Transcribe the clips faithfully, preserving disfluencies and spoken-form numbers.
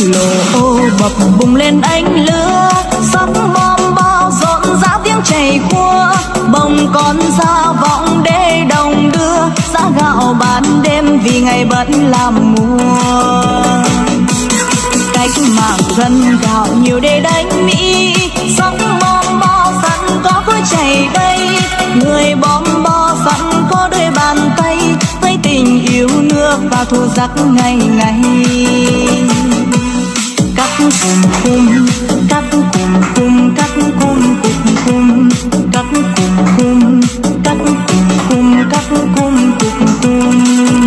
lồ bập bùng lên ánh lửa, sắc bom bao rộn rã tiếng chảy cua, bồng con ra vọng để đồng đưa giá gạo bán đêm vì ngày bận làm mùa. Cách mạng dân gạo nhiều để đánh Mỹ, sắc bom bao sẵn có cối chảy đây, người bom bo sẵn có đôi bàn tay, với tình yêu nước và thù giặc ngày ngày. Cắt cùng cung, cắt cùng cung, cắt cùng cung cung, cắt cùng cung, cắt cùng cung, cắt cùng cung cung.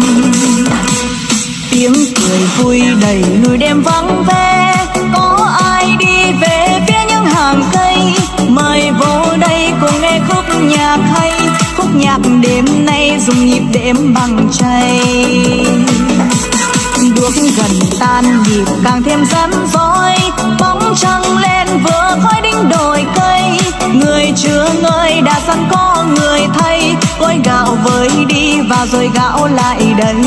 Tiếng cười vui đầy người đêm vắng ve, có ai đi về phía những hàng cây, mời vô đây cùng nghe khúc nhạc hay, khúc nhạc đêm nay dùng nhịp đệm bằng chay. Đuốc gần tan nhịp càng thêm rắn rối, bóng trăng lên vừa khói đinh đồi cây, người chưa ngơi đã sẵn có người thay, gói gạo với đi và rồi gạo lại đây.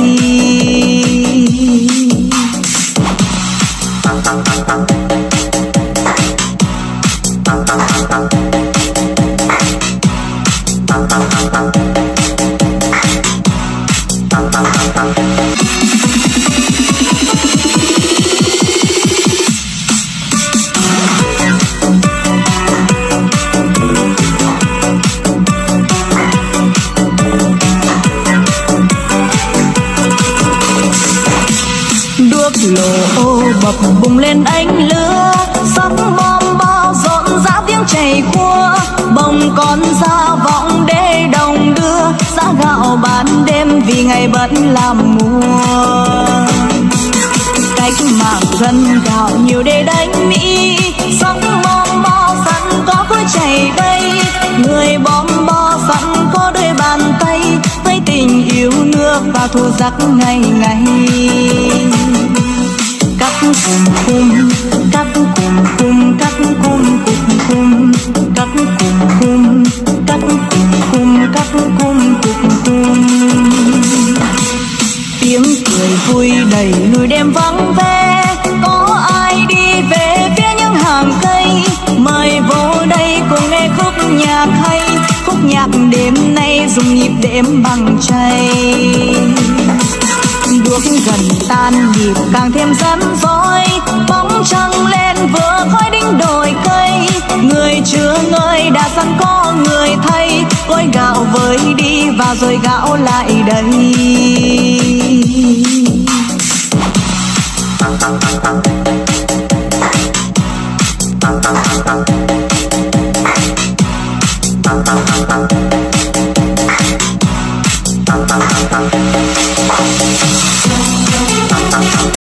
Lồ bập bùng lên ánh lửa, sắc bom bao rộn rã tiếng chảy cua, bồng con ra vọng để đồng đưa giá gạo bán đêm vì ngày bận làm mùa. Cách mạng dân gạo nhiều để đánh Mỹ, sắc bom bao sẵn có cối chảy đây, người bom bo sẵn có đôi bàn tay, với tình yêu nước và thù giặc ngày ngày. Cắt cùng cung, cắt cùng cung, cắt cùng cung cung, cắt cùng cung, cắt cùng cung, cắt cùng cung. Tiếng cười vui đầy người đêm vắng ve, có ai đi về phía những hàng cây, mời vô đây cùng nghe khúc nhạc hay, khúc nhạc đêm nay dùng nhịp đệm bằng chay. Đuốc gần tan nhịp càng thêm rắn rối, bóng trăng lên vừa khói đinh đồi cây, người chưa ngơi đã sẵn có người thay, gói gạo với đi và rồi gạo lại đây. Thank you.